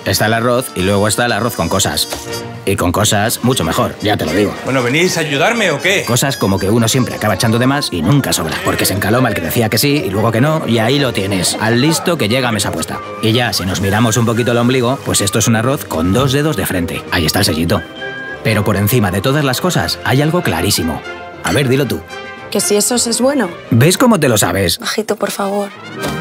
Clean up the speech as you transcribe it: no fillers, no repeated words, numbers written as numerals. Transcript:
Está el arroz y luego está el arroz con cosas. Y con cosas mucho mejor, ya te lo digo. Bueno, ¿venís a ayudarme o qué? Cosas como que uno siempre acaba echando de más y nunca sobra. Porque se encaloma el que decía que sí y luego que no, y ahí lo tienes, al listo que llega a mesa puesta. Y ya, si nos miramos un poquito el ombligo, pues esto es un arroz con 2 dedos de frente. Ahí está el sellito. Pero por encima de todas las cosas hay algo clarísimo. A ver, dilo tú. ¿Que si eso es bueno? ¿Ves cómo te lo sabes? Bajito, por favor.